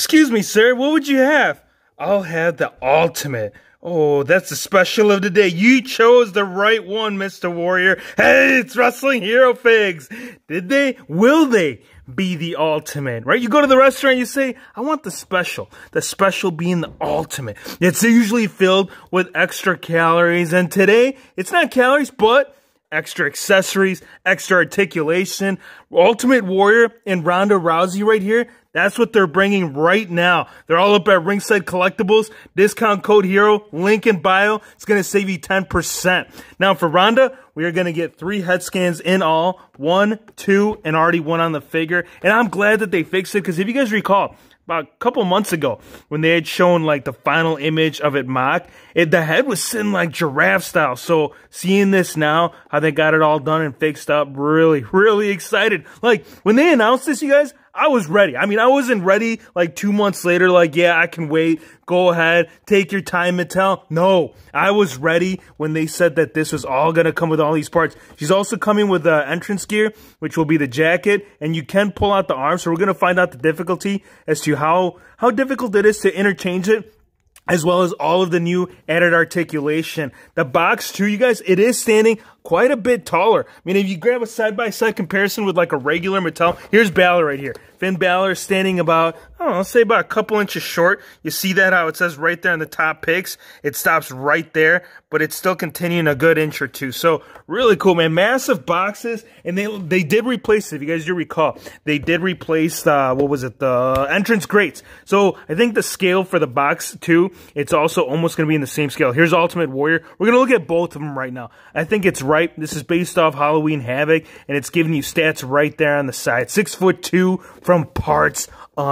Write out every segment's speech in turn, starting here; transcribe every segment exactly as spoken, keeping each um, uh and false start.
Excuse me, sir, what would you have? I'll have the ultimate. Oh, that's the special of the day. You chose the right one, Mister Warrior. Hey, it's Wrestling Hero Figs. Did they? Will they be the ultimate? Right? You go to the restaurant, you say, I want the special. The special being the ultimate. It's usually filled with extra calories. And today, it's not calories, but extra accessories, extra articulation. Ultimate Warrior and Ronda Rousey right here. That's what they're bringing right now. They're all up at Ringside Collectibles. Discount code HERO, link in bio. It's going to save you ten percent. Now for Ronda, we are going to get three head scans in all. One, two, and already one on the figure. And I'm glad that they fixed it because if you guys recall, about a couple months ago, when they had shown like the final image of it mocked, it, the head was sitting like giraffe style. So seeing this now, how they got it all done and fixed up, really, really excited. Like when they announced this, you guys, I was ready. I mean, I wasn't ready like two months later, like, yeah, I can wait. Go ahead. Take your time, Mattel. No, I was ready when they said that this was all going to come with all these parts. She's also coming with the entrance gear, which will be the jacket, and you can pull out the arm. So we're going to find out the difficulty as to how, how difficult it is to interchange it, as well as all of the new added articulation. The box, too, you guys, it is standing quite a bit taller. I mean, if you grab a side-by-side comparison with like a regular Mattel, here's Balor right here. Finn Balor standing about, I don't know, say about a couple inches short. You see that how it says right there in the top picks? It stops right there, but it's still continuing a good inch or two. So really cool, man. Massive boxes, and they they did replace it. If you guys do recall, they did replace uh, what was it? The entrance grates. So I think the scale for the box too, it's also almost going to be in the same scale. Here's Ultimate Warrior. We're going to look at both of them right now. I think it's right. This is based off Halloween Havoc, and it's giving you stats right there on the side. Six foot two from parts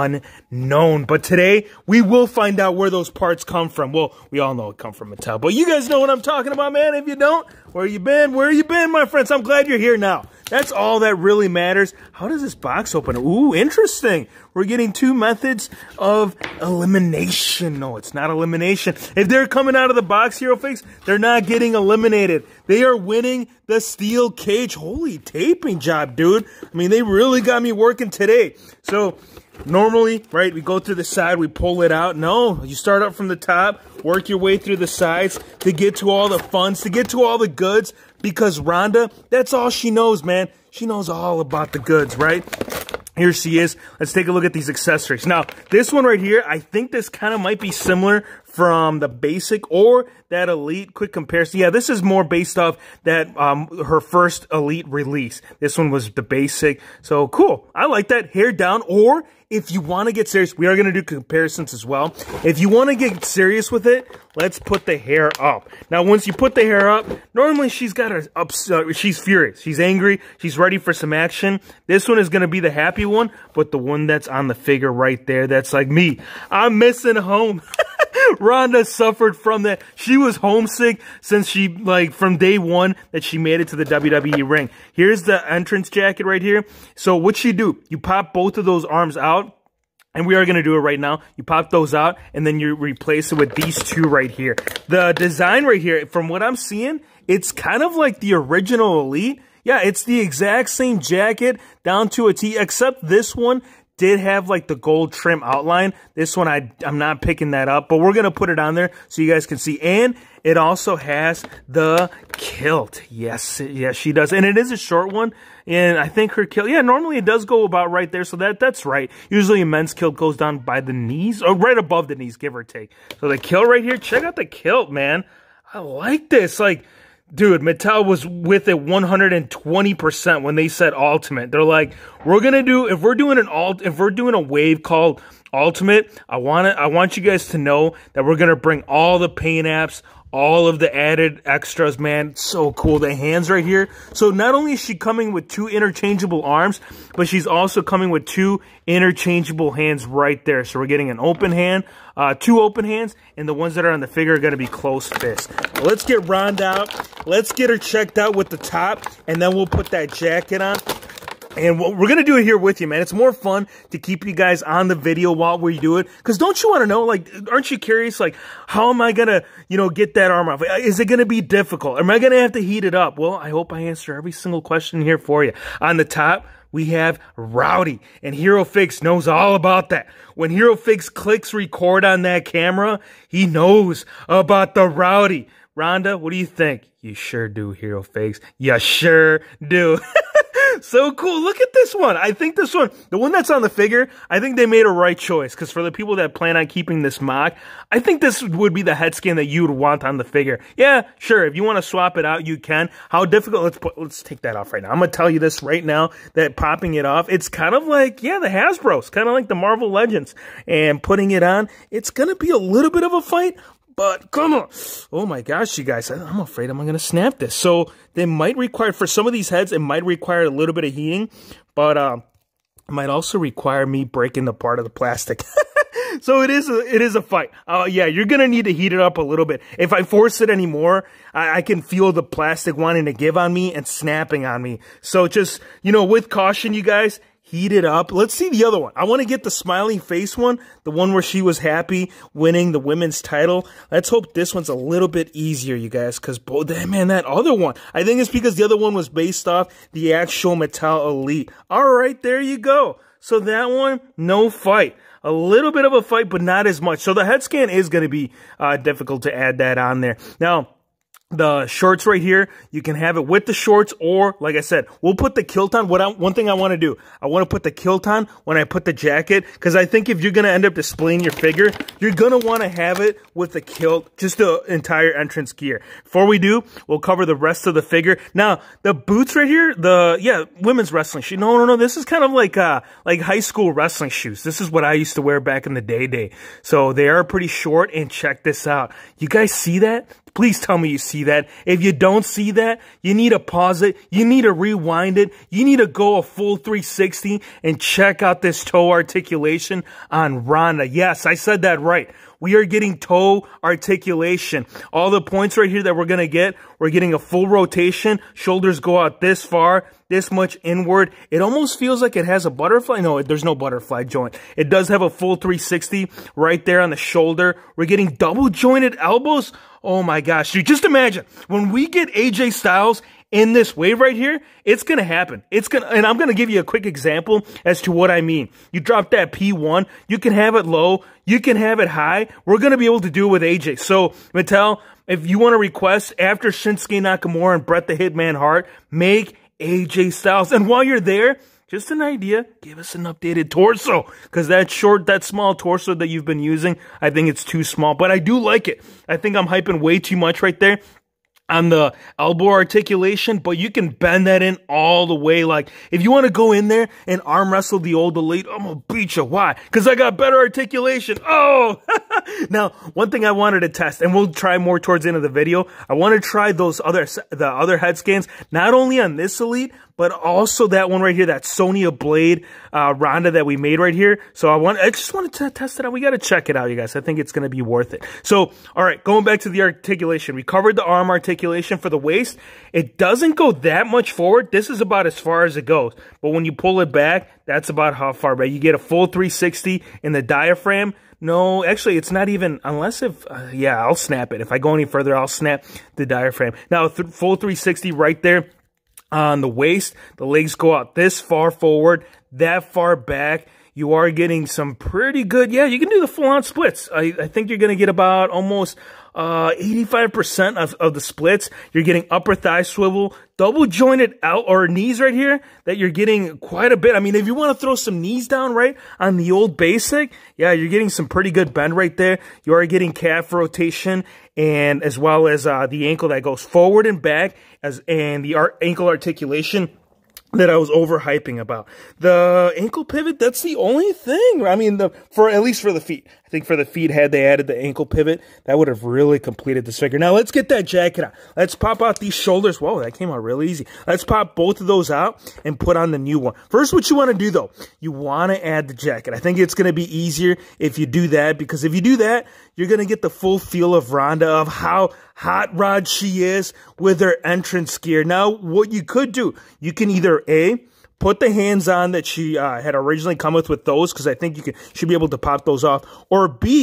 unknown. But today, we will find out where those parts come from. Well, we all know it come from Mattel, but you guys know what I'm talking about, man. If you don't, where you been? Where you been, my friends? I'm glad you're here now. That's all that really matters. How does this box open? Ooh, interesting. We're getting two methods of elimination. No, it's not elimination. If they're coming out of the box, Hero Figs, they're not getting eliminated. They are winning the steel cage. Holy taping job, dude. I mean, they really got me working today. So normally, right, we go through the side, we pull it out. No, you start up from the top, work your way through the sides to get to all the funds, to get to all the goods, because Ronda, that's all she knows, man. She knows all about the goods, right? Here she is. Let's take a look at these accessories. Now, this one right here, I think this kind of might be similar from the basic or that Elite. Quick comparison. Yeah, this is more based off that um, her first Elite release. This one was the basic. So cool. I like that. Hair down. Or if you want to get serious, we are going to do comparisons as well. If you want to get serious with it, let's put the hair up. Now, once you put the hair up, normally she's got her up. Uh, she's furious. She's angry. She's ready for some action. This one is going to be the happy one, but the one that's on the figure right there, that's like me. I'm missing home. Ronda suffered from that. She was homesick since she, like, from day one that she made it to the W W E ring. Here's the entrance jacket right here. So what you do, you pop both of those arms out, and we are going to do it right now. You pop those out, and then you replace it with these two right here. The design right here, from what I'm seeing, it's kind of like the original Elite. Yeah, it's the exact same jacket down to a T, except this one did have like the gold trim outline. This one, I, I'm not picking that up, but we're going to put it on there so you guys can see. And it also has the kilt. Yes, yes, she does. And it is a short one. And I think her kilt, yeah, normally it does go about right there. So that that's right. Usually a men's kilt goes down by the knees or right above the knees, give or take. So the kilt right here, check out the kilt, man. I like this. Like, dude, Mattel was with it one hundred twenty percent when they said Ultimate. They're like, we're gonna do, if we're doing an alt, if we're doing a wave called Ultimate, I want it, I want you guys to know that we're gonna bring all the paint apps, all of the added extras, man. It's so cool. The hands right here. So not only is she coming with two interchangeable arms, but she's also coming with two interchangeable hands right there. So we're getting an open hand, uh, two open hands, and the ones that are on the figure are going to be closed fist. Let's get Ronda out. Let's get her checked out with the top, and then we'll put that jacket on. And we're going to do it here with you, man. It's more fun to keep you guys on the video while we do it. Because don't you want to know, like, aren't you curious, like, how am I going to, you know, get that arm off? Is it going to be difficult? Am I going to have to heat it up? Well, I hope I answer every single question here for you. On the top, we have Rowdy. And Hero Fix knows all about that. When Hero Fix clicks record on that camera, he knows about the Rowdy. Rhonda, what do you think? You sure do, Hero Fix. You sure do. So cool. Look at this one. I think this one, the one that's on the figure, I think they made a right choice. Because for the people that plan on keeping this mock, I think this would be the head scan that you would want on the figure. Yeah, sure. If you want to swap it out, you can. How difficult? Let's put, let's take that off right now. I'm going to tell you this right now, that popping it off, it's kind of like, yeah, the Hasbro's, kind of like the Marvel Legends. And putting it on, it's going to be a little bit of a fight. But come on. Oh my gosh, you guys. I'm afraid I'm going to snap this. So they might require, for some of these heads, it might require a little bit of heating. But um, it might also require me breaking the part of the plastic. So it is a, it is a fight. Uh, yeah, you're going to need to heat it up a little bit. If I force it anymore, I, I can feel the plastic wanting to give on me and snapping on me. So just, you know, with caution, you guys. Heat it up. Let's see the other one. I want to get the smiling face one, the one where she was happy winning the women's title. Let's hope this one's a little bit easier, you guys, because, man, that other one, I think it's because the other one was based off the actual Mattel Elite. All right, there you go. So that one, no fight. A little bit of a fight, but not as much. So the head scan is going to be uh, difficult to add that on there. Now, the shorts right here, you can have it with the shorts, or like I said, we'll put the kilt on. What I, one thing I want to do, I want to put the kilt on when I put the jacket, because I think if you're going to end up displaying your figure, you're going to want to have it with the kilt, just the entire entrance gear. Before we do, we'll cover the rest of the figure. Now, the boots right here, the, yeah, women's wrestling shoe. No, no, no, this is kind of like, uh, like high school wrestling shoes. This is what I used to wear back in the day day. So they are pretty short, and check this out. You guys see that? Please tell me you see that. If you don't see that, you need to pause it. You need to rewind it. You need to go a full three sixty and check out this toe articulation on Rhonda. Yes, I said that right. We are getting toe articulation. All the points right here that we're going to get, we're getting a full rotation. Shoulders go out this far, this much inward. It almost feels like it has a butterfly. No, there's no butterfly joint. It does have a full three sixty right there on the shoulder. We're getting double jointed elbows. Oh my gosh, dude, just imagine when we get A J Styles in this wave right here, it's going to happen. It's going to, and I'm going to give you a quick example as to what I mean. You drop that P one, you can have it low, you can have it high. We're going to be able to do it with A J. So, Mattel, if you want to request after Shinsuke Nakamura and Bret the Hitman Hart, make A J Styles. And while you're there, just an idea, give us an updated torso, because that short, that small torso that you've been using, I think it's too small, but I do like it. I think I'm hyping way too much right there on the elbow articulation, but you can bend that in all the way. Like, if you want to go in there and arm wrestle the old Elite, I'm going to beat you. Why? Because I got better articulation. Oh! Now, one thing I wanted to test, and we'll try more towards the end of the video, I want to try those other, the other head scans, not only on this Elite, but also that one right here, that Sonya Blade uh, Rhonda that we made right here. So I want, I just wanted to test it out. We got to check it out, you guys. I think it's going to be worth it. So, all right, going back to the articulation. We covered the arm articulation for the waist. It doesn't go that much forward. This is about as far as it goes. But when you pull it back, that's about how far back. You get a full three sixty in the diaphragm. No, actually, it's not even, unless if, uh, yeah, I'll snap it. If I go any further, I'll snap the diaphragm. Now, th full three sixty right there. On the waist, the legs go out this far forward, that far back. You are getting some pretty good, yeah, you can do the full-on splits. I, I think you're going to get about almost uh, eighty-five percent of, of the splits. You're getting upper thigh swivel, double jointed out or knees right here that you're getting quite a bit. I mean, if you want to throw some knees down right on the old basic, yeah, you're getting some pretty good bend right there. You are getting calf rotation, and as well as uh, the ankle that goes forward and back, as and the art, ankle articulation that I was overhyping about. The ankle pivot, that's the only thing. I mean, the for at least for the feet. I think for the feet, had they added the ankle pivot, that would have really completed this figure. Now, let's get that jacket out. Let's pop out these shoulders. Whoa, that came out really easy. Let's pop both of those out and put on the new one. First, what you want to do, though, you want to add the jacket. I think it's going to be easier if you do that, because if you do that, you're going to get the full feel of Rhonda, of how hot rod she is with her entrance gear. Now, what you could do, you can either A, put the hands on that she uh, had originally come with with those, because I think you can, should be able to pop those off, or B,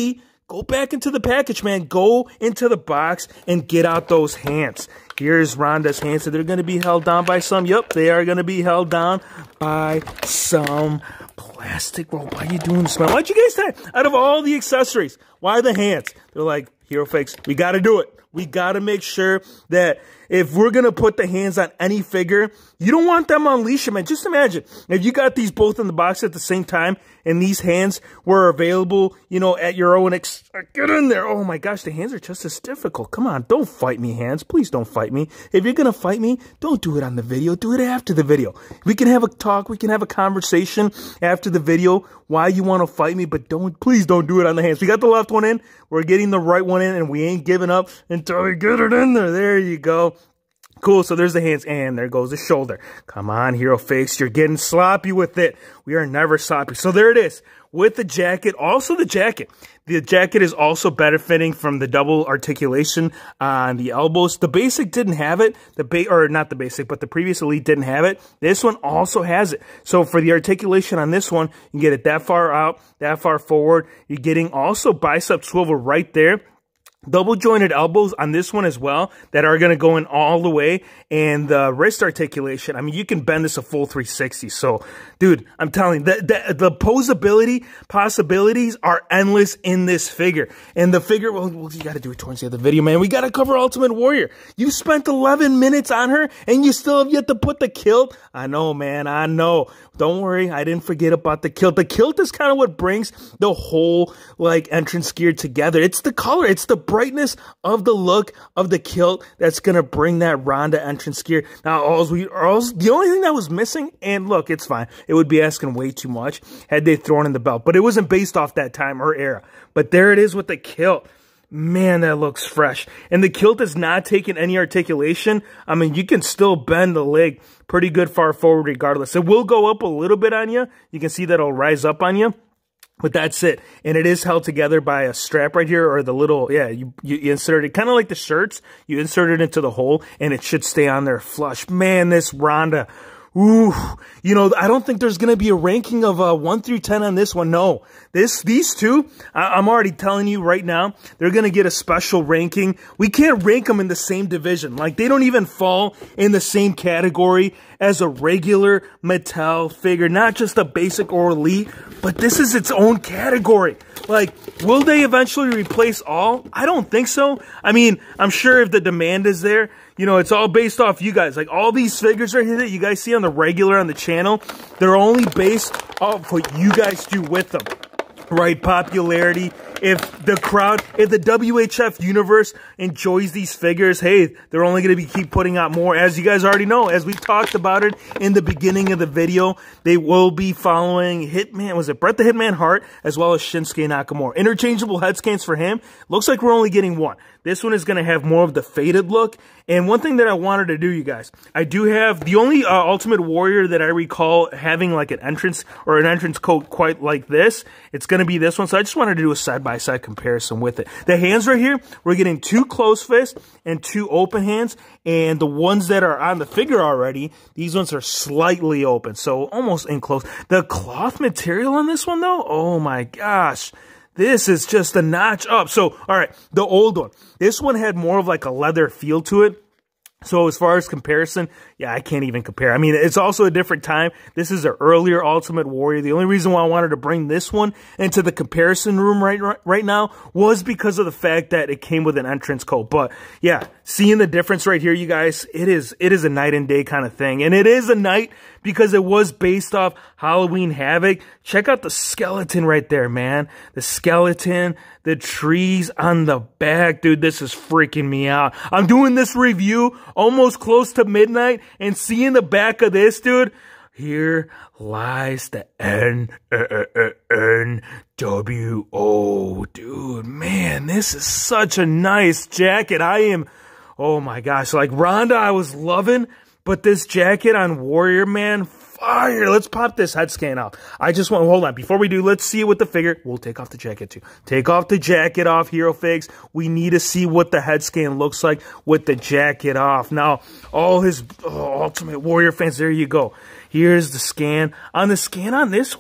go back into the package, man. Go into the box and get out those hands. Here's Ronda's hands. So they're going to be held down by some. Yep, they are going to be held down by some plastic rope. Why are you doing this, man? Why'd you guys say, out of all the accessories, why the hands? They're like, Hero Fakes, we got to do it. We got to make sure that if we're going to put the hands on any figure, you don't want them on leash, man. Just imagine if you got these both in the box at the same time and these hands were available, you know, at your own ex- get in there. Oh my gosh, the hands are just as difficult. Come on, don't fight me, hands. Please don't fight me. If you're going to fight me, don't do it on the video. Do it after the video. We can have a talk. We can have a conversation after the video why you want to fight me, but don't, please don't do it on the hands. We got the left one in. We're getting the right one in, and we ain't giving up until we get it in there. There you go. Cool, so there's the hands, and there goes the shoulder. Come on, Hero Fakes, you're getting sloppy with it. We are never sloppy. So there it is, with the jacket. Also the jacket. The jacket is also better fitting from the double articulation on the elbows. The basic didn't have it, the ba or not the basic, but the previous Elite didn't have it. This one also has it. So for the articulation on this one, you can get it that far out, that far forward. You're getting also bicep swivel right there. Double jointed elbows on this one as well that are going to go in all the way, and the wrist articulation. I mean, you can bend this a full three sixty. So, dude, I'm telling you, the, the, the posability possibilities are endless in this figure. And the figure, well, well you got to do it towards the end of the video, man. We got to cover Ultimate Warrior. You spent eleven minutes on her, and you still have yet to put the kilt. I know, man. I know. Don't worry. I didn't forget about the kilt. The kilt is kind of what brings the whole, like, entrance gear together. It's the color. It's the brightness of the look of the kilt that's going to bring that Ronda entrance gear. Now, all we, all, the only thing that was missing, and look, it's fine. It would be asking way too much had they thrown in the belt, but it wasn't based off that time or era. But there it is with the kilt. Man, that looks fresh. And the kilt is not taking any articulation. I mean, you can still bend the leg pretty good far forward regardless. It will go up a little bit on you. You can see that it'll rise up on you. But that's it. And it is held together by a strap right here, or the little, yeah, you, you insert it, kind of like the shirts. You insert it into the hole, and it should stay on there flush. Man, this Ronda, ooh, you know, I don't think there's going to be a ranking of uh, one through ten on this one. No, this, these two, I, I'm already telling you right now, they're going to get a special ranking. We can't rank them in the same division. Like, they don't even fall in the same category as a regular Mattel figure, not just a basic or elite, but this is its own category. Like, will they eventually replace all? I don't think so. I mean, I'm sure if the demand is there, you know, it's all based off you guys. Like, all these figures right here that you guys see on the regular on the channel, they're only based off what you guys do with them. Right? Popularity. If the crowd, if the W H F universe enjoys these figures, hey, they're only going to be keep putting out more. As you guys already know, as we talked about it in the beginning of the video, they will be following Hitman, was it Bret the Hitman Hart, as well as Shinsuke Nakamura. Interchangeable head scans for him. Looks like we're only getting one. This one is going to have more of the faded look. And one thing that I wanted to do, you guys, I do have the only uh, Ultimate Warrior that I recall having like an entrance or an entrance coat quite like this. It's going to be this one. So I just wanted to do a side-by-side comparison with it. The hands right here, we're getting two closed fists and two open hands. And the ones that are on the figure already, these ones are slightly open. So almost enclosed. The cloth material on this one, though, oh my gosh. This is just a notch up. So, all right, the old one. This one had more of like a leather feel to it. So as far as comparison, yeah, I can't even compare. I mean, it's also a different time. This is an earlier Ultimate Warrior. The only reason why I wanted to bring this one into the comparison room right, right, right now was because of the fact that it came with an entrance coat. But yeah, seeing the difference right here, you guys, it is, it is a night and day kind of thing. And it is a night because it was based off Halloween Havoc. Check out the skeleton right there, man. The skeleton, the trees on the back. Dude, this is freaking me out. I'm doing this review almost close to midnight, and seeing the back of this, dude, here lies the N N W O. Dude, man, this is such a nice jacket. I am, oh my gosh, like Ronda I was loving, but this jacket on Warrior, man, fire. Let's pop this head scan off. I just want, hold on, before we do, let's see it with the figure. We'll take off the jacket too. Take off the jacket off, Hero Figs. We need to see what the head scan looks like with the jacket off. Now, all his oh, Ultimate Warrior fans, there you go. Here's the scan. On the scan on this one,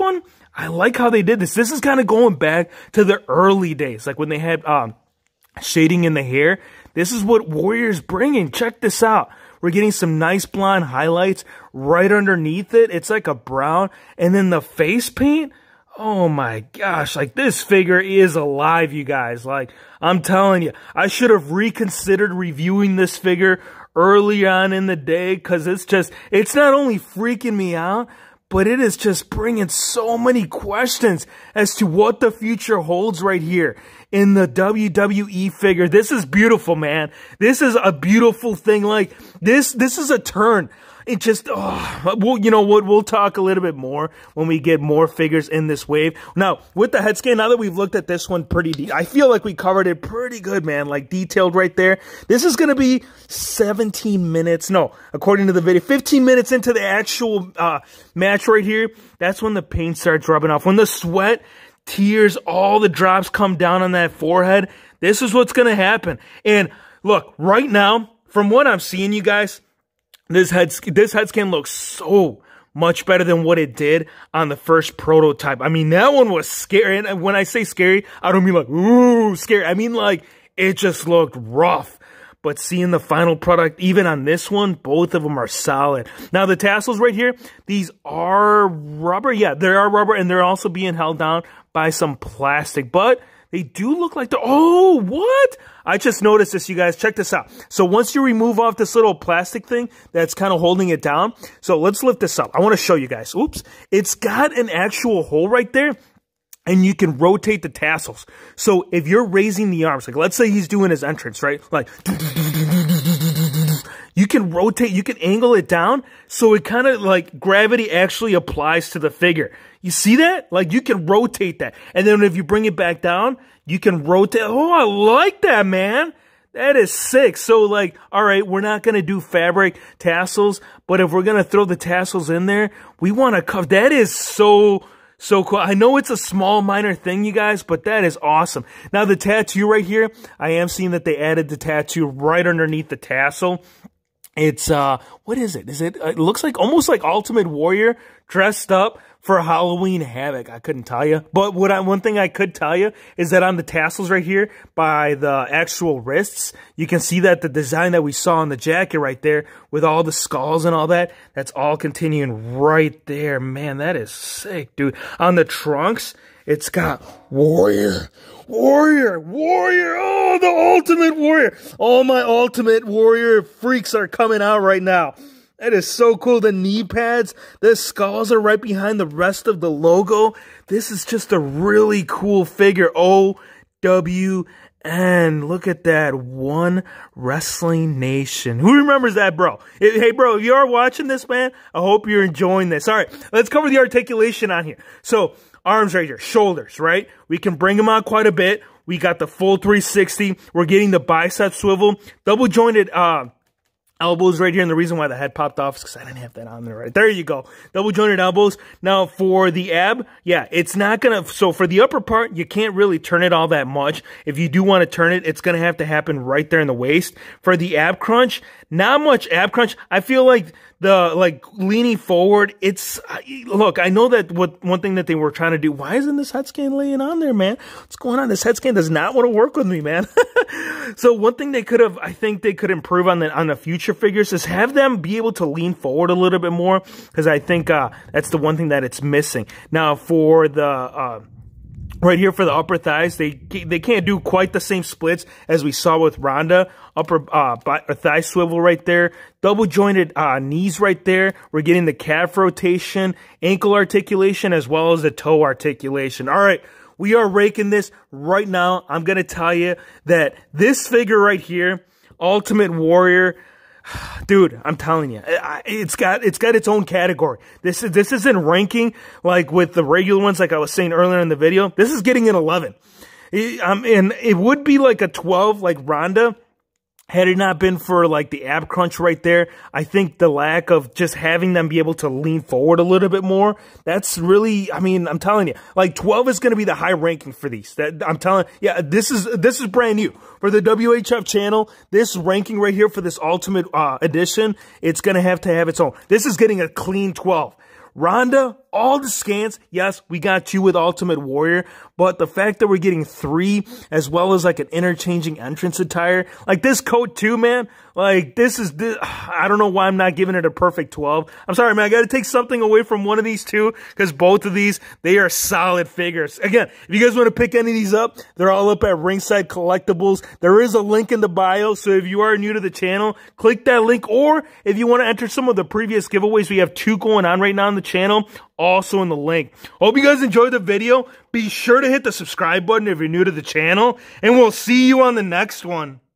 I like how they did this. This is kind of going back to the early days, like when they had um, shading in the hair. This is what Warrior's bringing. Check this out. We're getting some nice blonde highlights right underneath it. It's like a brown. And then the face paint. Oh my gosh. Like this figure is alive, you guys. Like I'm telling you, I should have reconsidered reviewing this figure early on in the day because it's just, it's not only freaking me out, but it is just bringing so many questions as to what the future holds right here in the W W E figure. This is beautiful, man. This is a beautiful thing. Like this, this is a turn. It just, oh, well, you know what? We'll talk a little bit more when we get more figures in this wave. Now, with the head scan, now that we've looked at this one pretty deep, I feel like we covered it pretty good, man. Like detailed right there. This is going to be seventeen minutes. No, according to the video, fifteen minutes into the actual uh, match right here. That's when the paint starts rubbing off. When the sweat, tears, all the drops come down on that forehead. This is what's going to happen. And look, right now, from what I'm seeing, you guys, This head, this head scan looks so much better than what it did on the first prototype. I mean, that one was scary. And when I say scary, I don't mean like, ooh, scary. I mean like, it just looked rough. But seeing the final product, even on this one, both of them are solid. Now, the tassels right here, these are rubber. Yeah, they are rubber, and they're also being held down by some plastic. But they do look like they're, oh, what? I just noticed this, you guys. Check this out. So once you remove off this little plastic thing that's kind of holding it down, so let's lift this up. I want to show you guys. Oops. It's got an actual hole right there, and you can rotate the tassels. So if you're raising the arms, like let's say he's doing his entrance, right? Like, you can rotate, you can angle it down, so it kind of like gravity actually applies to the figure. You see that? Like you can rotate that. And then if you bring it back down, you can rotate. Oh, I like that, man. That is sick. So like, all right, we're not going to do fabric tassels, but if we're going to throw the tassels in there, we want to cover. That is so, so cool. I know it's a small minor thing, you guys, but that is awesome. Now the tattoo right here, I am seeing that they added the tattoo right underneath the tassel. It's, uh, what is it? Is it, it looks like almost like Ultimate Warrior dressed up for Halloween Havoc. I couldn't tell you. But what I, one thing I could tell you is that on the tassels right here by the actual wrists, you can see that the design that we saw on the jacket right there with all the skulls and all that, that's all continuing right there. Man, that is sick, dude. On the trunks, it's got Warrior, Warrior, Warrior. Oh, the Ultimate Warrior. All my Ultimate Warrior freaks are coming out right now. That is so cool. The knee pads, the skulls are right behind the rest of the logo. This is just a really cool figure. O W N. Look at that. One Wrestling Nation. Who remembers that, bro? Hey, bro, if you are watching this, man, I hope you're enjoying this. All right, let's cover the articulation on here. So, arms right here, shoulders, right? We can bring them out quite a bit. We got the full three sixty. We're getting the bicep swivel. Double jointed, uh, elbows right here, and the reason why the head popped off is because I didn't have that on there, right? There you go. Double jointed elbows. Now, for the ab, yeah, it's not going to, so for the upper part, you can't really turn it all that much. If you do want to turn it, it's going to have to happen right there in the waist. For the ab crunch, not much ab crunch. I feel like the, like, leaning forward, it's, look, I know that what one thing that they were trying to do, why isn't this head scan laying on there, man? What's going on? This head scan does not want to work with me, man. So one thing they could have, I think they could improve on the, on the future figures is have them be able to lean forward a little bit more, because I think uh, that's the one thing that it's missing. Now, for the, uh, right here for the upper thighs, they they can't do quite the same splits as we saw with Ronda. Upper uh, thigh swivel right there. Double jointed uh, knees right there. We're getting the calf rotation, ankle articulation, as well as the toe articulation. All right, we are raking this right now. I'm going to tell you that this figure right here, Ultimate Warrior, dude, I'm telling you, it's got it's got its own category. This is this isn't ranking like with the regular ones, like I was saying earlier in the video. This is getting an eleven, it, um, and it would be like a twelve, like Ronda, had it not been for like the ab crunch right there. I think the lack of just having them be able to lean forward a little bit more, that's really, I mean, I'm telling you, like twelve is going to be the high ranking for these. That I'm telling, yeah, this is this is brand new for the W H F channel. This ranking right here for this Ultimate uh, edition, it's going to have to have its own. This is getting a clean twelve. Ronda, all the scans, yes, we got two with Ultimate Warrior, but the fact that we're getting three as well as like an interchanging entrance attire, like this coat too, man, like this is, this, I don't know why I'm not giving it a perfect twelve. I'm sorry, man, I got to take something away from one of these two because both of these, they are solid figures. Again, if you guys want to pick any of these up, they're all up at Ringside Collectibles. There is a link in the bio, so if you are new to the channel, click that link, or if you want to enter some of the previous giveaways, we have two going on right now on the channel, also in the link. Hope you guys enjoyed the video. Be sure to hit the subscribe button if you're new to the channel, and we'll see you on the next one.